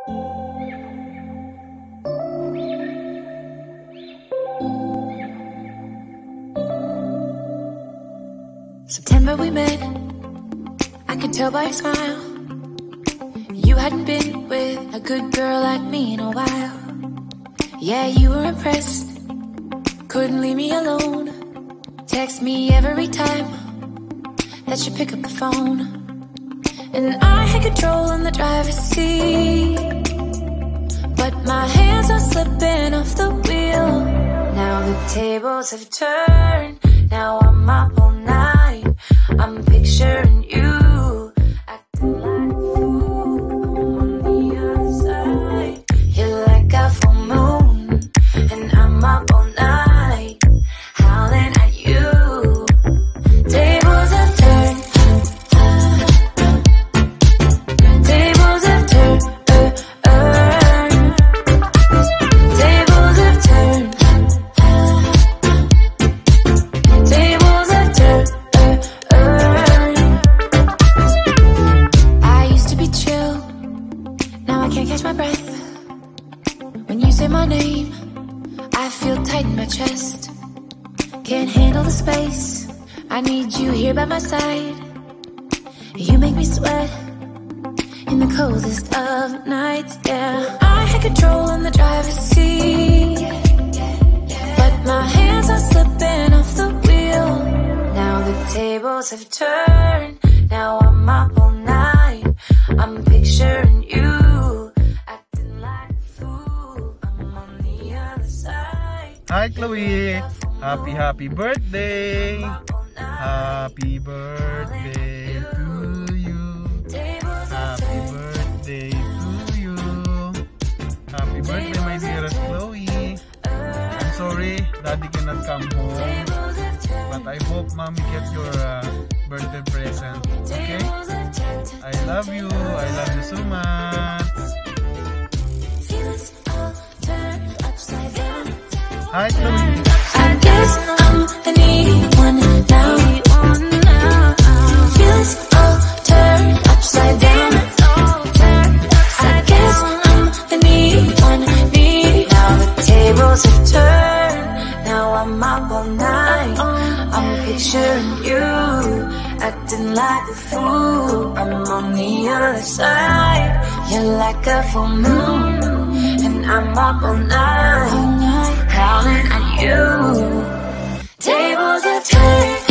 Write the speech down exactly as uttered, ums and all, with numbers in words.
September we met, I could tell by your smile. You hadn't been with a good girl like me in a while. Yeah, you were impressed, couldn't leave me alone. Text me every time that you pick up the phone. And I had control in the driver's seat, but my hands are slipping off the wheel. Now the tables have turned, now I'm up all night. I'm picturing you acting like a fool. I'm on the other side. You're like a full moon, and I'm up all night, howling at you. Tables have turned, tables have turned, uh, uh. Tables have turned, tables have turned, uh, uh. I used to be chill, now I can't catch my breath. When you say my name, I feel tight in my chest. Can't handle the space, I need you here by my side. You make me sweat in the coldest of nights, yeah. I had control in the driver's seat, but my hands are slipping off the wheel. Now the tables have turned, now I'm up all night. I'm picturing you acting like a fool. I'm on the other side. Hi Chloe, happy happy birthday. Happy birthday to you. Happy birthday to you. Happy birthday my dearest Chloe. I'm sorry daddy cannot come home, but I hope mommy gets your uh, birthday present. Okay? I love you. I love you so much. Hi Chloe. I guess I'm the needy one now. Feels all turned upside down. I guess I'm the needy one, needy. Now the tables have turned, now I'm up all night. I'm picturing you acting like a fool. I'm on the other side. You're like a full moon, and I'm up all night, howling at you. Tables have turned.